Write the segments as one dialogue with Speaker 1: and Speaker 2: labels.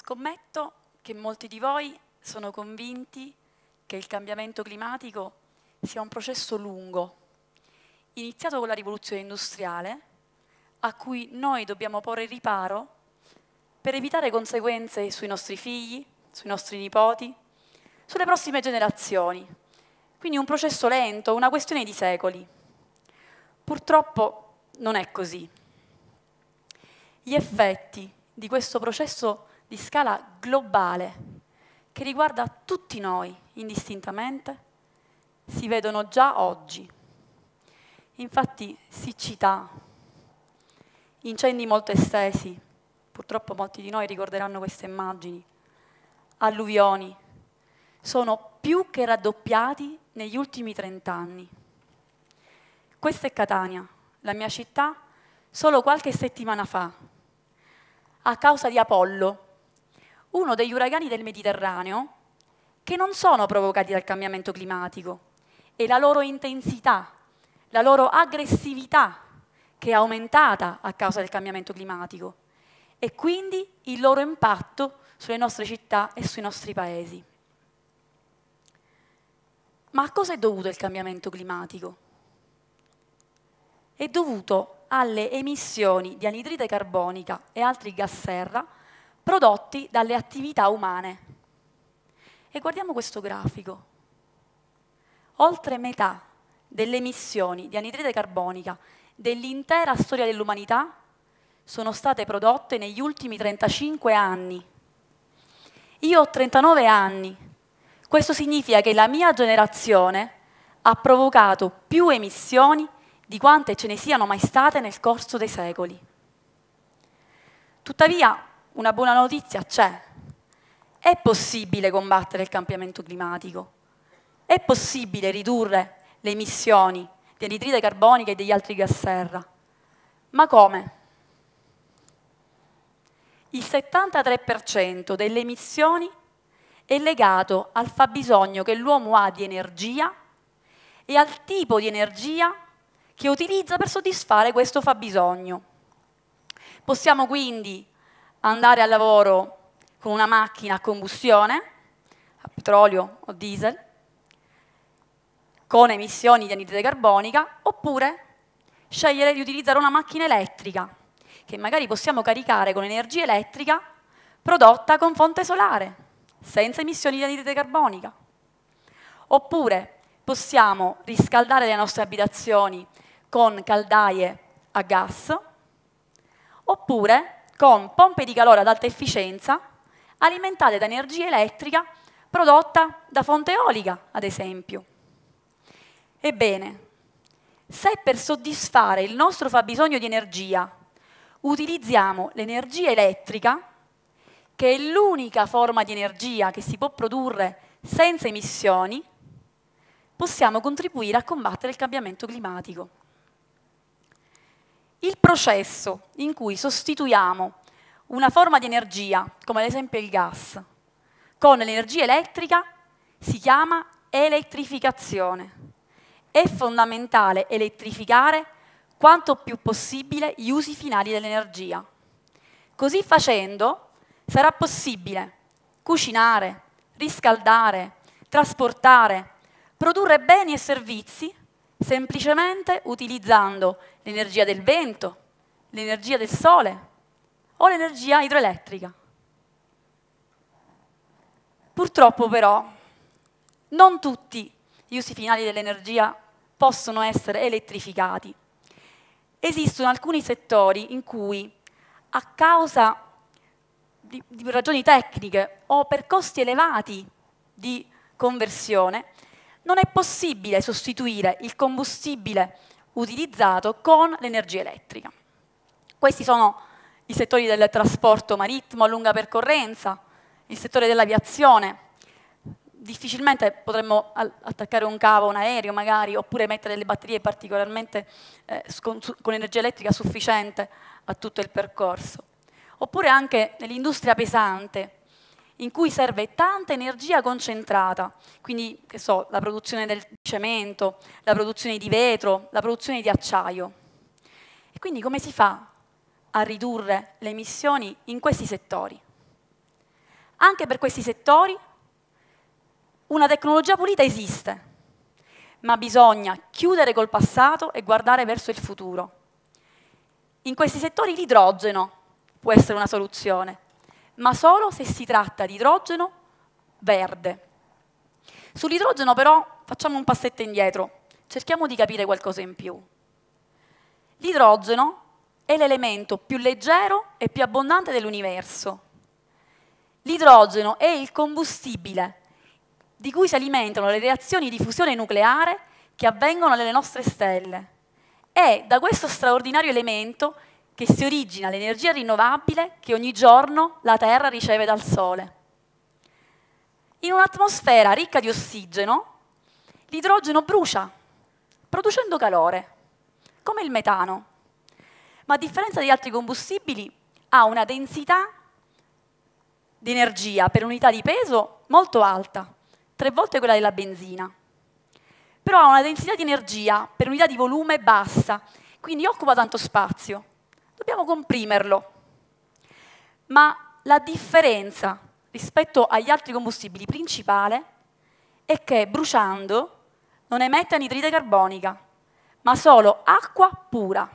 Speaker 1: Scommetto che molti di voi sono convinti che il cambiamento climatico sia un processo lungo, iniziato con la rivoluzione industriale, a cui noi dobbiamo porre riparo per evitare conseguenze sui nostri figli, sui nostri nipoti, sulle prossime generazioni. Quindi un processo lento, una questione di secoli. Purtroppo non è così. Gli effetti di questo processo di scala globale, che riguarda tutti noi indistintamente, si vedono già oggi. Infatti siccità, incendi molto estesi, purtroppo molti di noi ricorderanno queste immagini, alluvioni, sono più che raddoppiati negli ultimi 30 anni. Questa è Catania, la mia città, solo qualche settimana fa, a causa di Apollo, uno degli uragani del Mediterraneo che non sono provocati dal cambiamento climatico e la loro intensità, la loro aggressività che è aumentata a causa del cambiamento climatico e quindi il loro impatto sulle nostre città e sui nostri paesi. Ma a cosa è dovuto il cambiamento climatico? È dovuto alle emissioni di anidride carbonica e altri gas serra prodotti dalle attività umane. E guardiamo questo grafico. Oltre metà delle emissioni di anidride carbonica dell'intera storia dell'umanità sono state prodotte negli ultimi 35 anni. Io ho 39 anni. Questo significa che la mia generazione ha provocato più emissioni di quante ce ne siano mai state nel corso dei secoli. Tuttavia, una buona notizia c'è. È possibile combattere il cambiamento climatico. È possibile ridurre le emissioni di anidride carbonica e degli altri gas serra. Ma come? Il 73% delle emissioni è legato al fabbisogno che l'uomo ha di energia e al tipo di energia che utilizza per soddisfare questo fabbisogno. Possiamo quindi andare al lavoro con una macchina a combustione, a petrolio o diesel, con emissioni di anidride carbonica, oppure scegliere di utilizzare una macchina elettrica, che magari possiamo caricare con energia elettrica prodotta con fonte solare, senza emissioni di anidride carbonica. Oppure possiamo riscaldare le nostre abitazioni con caldaie a gas, oppure con pompe di calore ad alta efficienza alimentate da energia elettrica prodotta da fonte eolica, ad esempio. Ebbene, se per soddisfare il nostro fabbisogno di energia utilizziamo l'energia elettrica, che è l'unica forma di energia che si può produrre senza emissioni, possiamo contribuire a combattere il cambiamento climatico. Il processo in cui sostituiamo una forma di energia, come ad esempio il gas, con l'energia elettrica si chiama elettrificazione. È fondamentale elettrificare quanto più possibile gli usi finali dell'energia. Così facendo sarà possibile cucinare, riscaldare, trasportare, produrre beni e servizi semplicemente utilizzando l'energia del vento, l'energia del sole o l'energia idroelettrica. Purtroppo però non tutti gli usi finali dell'energia possono essere elettrificati. Esistono alcuni settori in cui, a causa di ragioni tecniche o per costi elevati di conversione, non è possibile sostituire il combustibile utilizzato con l'energia elettrica. Questi sono i settori del trasporto marittimo a lunga percorrenza, il settore dell'aviazione. Difficilmente potremmo attaccare un cavo a un aereo magari, oppure mettere delle batterie particolarmente con energia elettrica sufficiente a tutto il percorso. Oppure anche nell'industria pesante, in cui serve tanta energia concentrata, quindi che so, la produzione del cemento, la produzione di vetro, la produzione di acciaio. E quindi come si fa a ridurre le emissioni in questi settori? Anche per questi settori una tecnologia pulita esiste, ma bisogna chiudere col passato e guardare verso il futuro. In questi settori l'idrogeno può essere una soluzione, ma solo se si tratta di idrogeno verde. Sull'idrogeno però facciamo un passetto indietro, cerchiamo di capire qualcosa in più. L'idrogeno è l'elemento più leggero e più abbondante dell'universo. L'idrogeno è il combustibile di cui si alimentano le reazioni di fusione nucleare che avvengono nelle nostre stelle. È da questo straordinario elemento che si origina l'energia rinnovabile che ogni giorno la Terra riceve dal Sole. In un'atmosfera ricca di ossigeno, l'idrogeno brucia, producendo calore, come il metano. Ma a differenza di altri combustibili, ha una densità di energia per unità di peso molto alta, 3 volte quella della benzina. Però ha una densità di energia per unità di volume bassa, quindi occupa tanto spazio. Dobbiamo comprimerlo. Ma la differenza rispetto agli altri combustibili principale è che bruciando non emette anidride carbonica, ma solo acqua pura.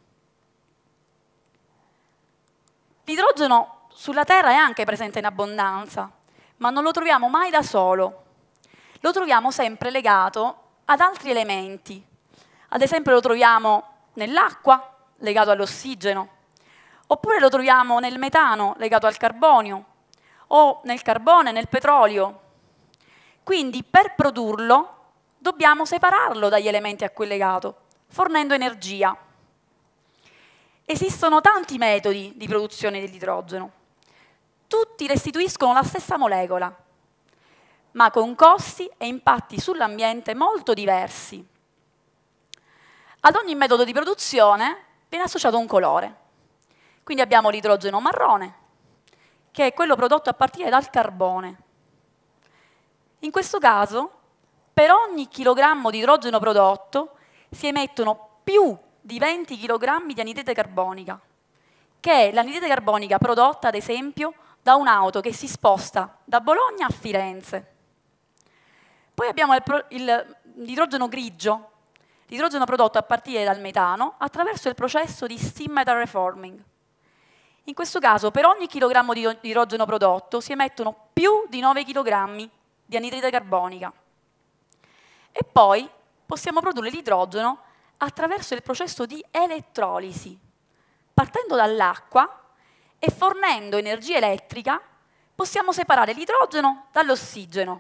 Speaker 1: L'idrogeno sulla Terra è anche presente in abbondanza, ma non lo troviamo mai da solo. Lo troviamo sempre legato ad altri elementi. Ad esempio lo troviamo nell'acqua, legato all'ossigeno, oppure lo troviamo nel metano, legato al carbonio, o nel carbone, nel petrolio. Quindi per produrlo dobbiamo separarlo dagli elementi a cui è legato, fornendo energia. Esistono tanti metodi di produzione dell'idrogeno. Tutti restituiscono la stessa molecola, ma con costi e impatti sull'ambiente molto diversi. Ad ogni metodo di produzione viene associato un colore. Quindi abbiamo l'idrogeno marrone, che è quello prodotto a partire dal carbone. In questo caso, per ogni chilogrammo di idrogeno prodotto si emettono più di 20 kg di anidride carbonica, che è l'anidride carbonica prodotta, ad esempio, da un'auto che si sposta da Bologna a Firenze. Poi abbiamo l'idrogeno grigio, l'idrogeno prodotto a partire dal metano attraverso il processo di steam methane reforming. In questo caso, per ogni chilogrammo di idrogeno prodotto si emettono più di 9 kg di anidride carbonica. E poi possiamo produrre l'idrogeno attraverso il processo di elettrolisi, partendo dall'acqua e fornendo energia elettrica possiamo separare l'idrogeno dall'ossigeno.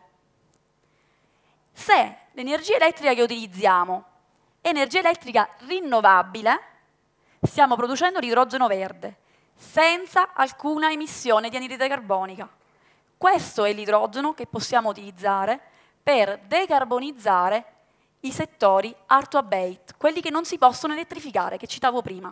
Speaker 1: Se l'energia elettrica che utilizziamo è energia elettrica rinnovabile, stiamo producendo l'idrogeno verde, senza alcuna emissione di anidride carbonica. Questo è l'idrogeno che possiamo utilizzare per decarbonizzare i settori hard to abate, quelli che non si possono elettrificare, che citavo prima.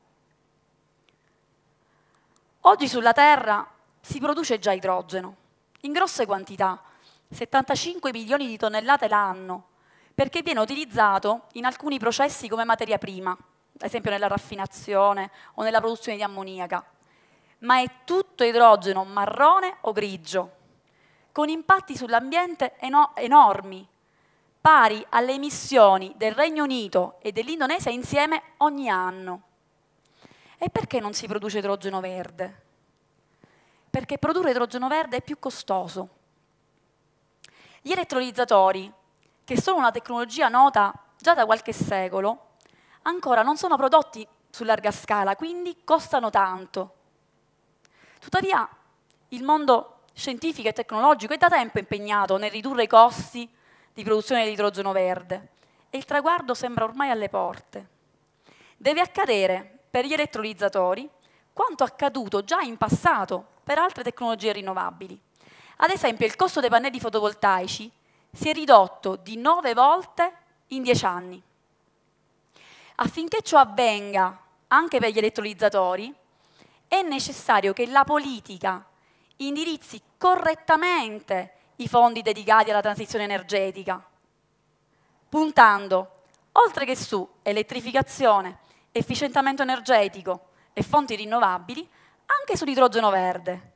Speaker 1: Oggi sulla Terra si produce già idrogeno, in grosse quantità, 75 milioni di tonnellate l'anno, perché viene utilizzato in alcuni processi come materia prima, ad esempio nella raffinazione o nella produzione di ammoniaca. Ma è tutto idrogeno marrone o grigio, con impatti sull'ambiente enormi, pari alle emissioni del Regno Unito e dell'Indonesia insieme ogni anno. E perché non si produce idrogeno verde? Perché produrre idrogeno verde è più costoso. Gli elettrolizzatori, che sono una tecnologia nota già da qualche secolo, ancora non sono prodotti su larga scala, quindi costano tanto. Tuttavia, il mondo scientifico e tecnologico è da tempo impegnato nel ridurre i costi di produzione dell'idrogeno verde e il traguardo sembra ormai alle porte. Deve accadere per gli elettrolizzatori quanto accaduto già in passato per altre tecnologie rinnovabili. Ad esempio, il costo dei pannelli fotovoltaici si è ridotto di 9 volte in 10 anni. Affinché ciò avvenga anche per gli elettrolizzatori, è necessario che la politica indirizzi correttamente i fondi dedicati alla transizione energetica, puntando, oltre che su elettrificazione, efficientamento energetico e fonti rinnovabili, anche sull'idrogeno verde,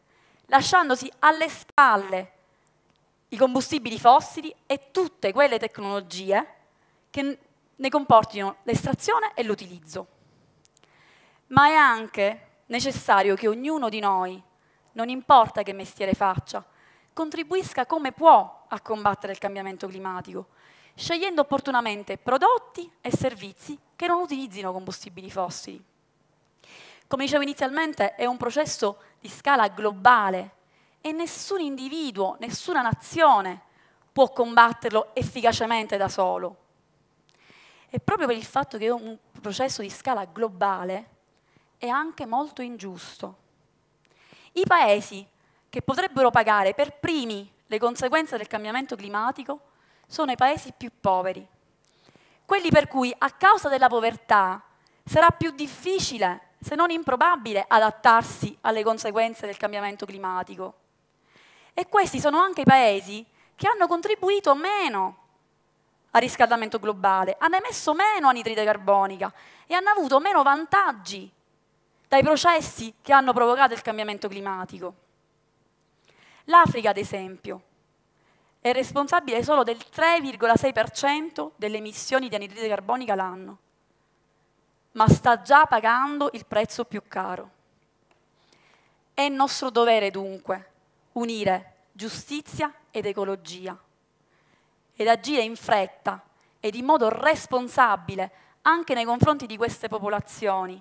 Speaker 1: lasciandosi alle spalle i combustibili fossili e tutte quelle tecnologie che ne comportino l'estrazione e l'utilizzo. Ma è anche necessario che ognuno di noi, non importa che mestiere faccia, contribuisca come può a combattere il cambiamento climatico, scegliendo opportunamente prodotti e servizi che non utilizzino combustibili fossili. Come dicevo inizialmente, è un processo di scala globale e nessun individuo, nessuna nazione può combatterlo efficacemente da solo. E proprio per il fatto che è un processo di scala globale è anche molto ingiusto. I paesi che potrebbero pagare per primi le conseguenze del cambiamento climatico sono i paesi più poveri, quelli per cui a causa della povertà sarà più difficile, se non improbabile, adattarsi alle conseguenze del cambiamento climatico. E questi sono anche i paesi che hanno contribuito meno al riscaldamento globale, hanno emesso meno anidride carbonica e hanno avuto meno vantaggi dai processi che hanno provocato il cambiamento climatico. L'Africa, ad esempio, è responsabile solo del 3,6% delle emissioni di anidride carbonica l'anno, ma sta già pagando il prezzo più caro. È nostro dovere, dunque, unire giustizia ed ecologia ed agire in fretta ed in modo responsabile anche nei confronti di queste popolazioni.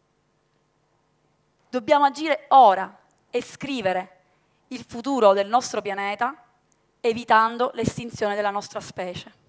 Speaker 1: Dobbiamo agire ora e scrivere il futuro del nostro pianeta evitando l'estinzione della nostra specie.